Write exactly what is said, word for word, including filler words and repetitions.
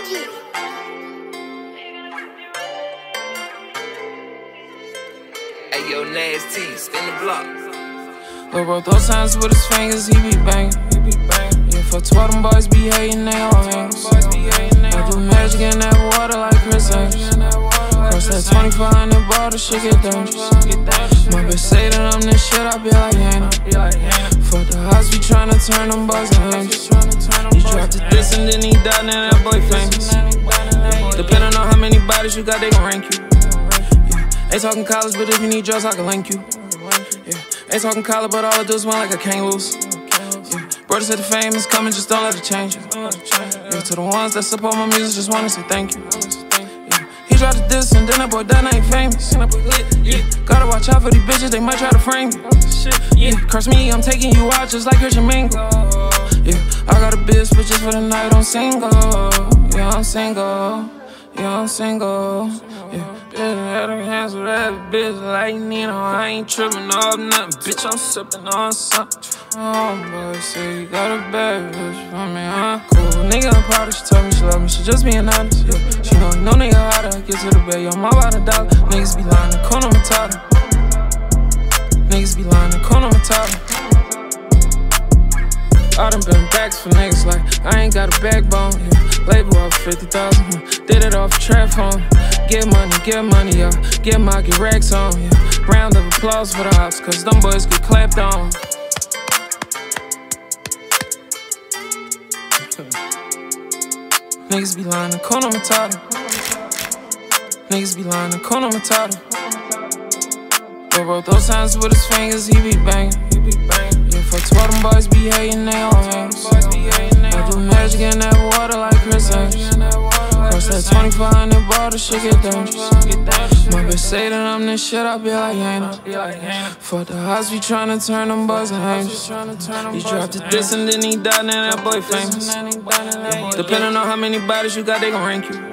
Hey, yo, nasty, spin the block. Lil' bro, those times with his fingers, he be bangin'. Yeah, for twelve, them boys be hatin', they all hands. I do magic in that water like Chris Angels. Cross that twenty-five hundred ball, the shit get dangerous. My bitch say that I'm this shit, I be like Hannah. Fuck the house, we tryna turn them boys to angels. He dropped it this and then he died, now that boy famous. Depending on how many bodies you got, they gon' rank you. Yeah. Ain't talking college, but if you need drugs, I can link you. Yeah. Ain't talking college, but all I do is win like I can't lose. Yeah. Brother said the fame is coming, just don't let it change you. Yeah. To the ones that support my music, just wanna say thank you. Yeah. He dropped the diss and then that boy done ain't famous. Yeah. Gotta watch out for these bitches, they might try to frame you. Yeah. Curse me, I'm taking you out just like Christian Mingle. Yeah. I got a bitch, but just for the night, I'm single. Yeah, I'm single. Yeah, I'm single. Yeah. Bitch, had her hands with that bitch like Nino. I ain't tripping off nothing. Bitch, I'm sipping on something. Oh, boy, say you got a bad bitch for me, huh? Cool. Nigga, I'm proud of she told me she love me. She just being honest. Yeah. She know no nigga how to get to the bed. Yo, my about a dollar. Niggas be lying to Kuna Matata. Niggas be lying to Kuna Matata. I done been backs for niggas like I ain't got a backbone. Yeah. Label off fifty thousand, huh? Did it off a trap phone. Get money, get money, y'all. Get my, get racks on, yeah. Round of applause for the ops, cause them boys get clapped on. Niggas be lying to Kuna Matata. Niggas be lying to Kuna Matata. Lil' bro, those times with his fingers, he be bangin'. Yeah, for twelve, them boys be hatin', they all hands. I do magic in that water like Chris Angels. Cross that twenty-five hundred ball, the shit get dangerous. My bitch say that I'm this shit, I be like Hannah. Fuck the house, we tryna turn them boys to angels. He dropped it this and then he died, now that boy famous. Depending on how many bodies you got, they gon' rank you.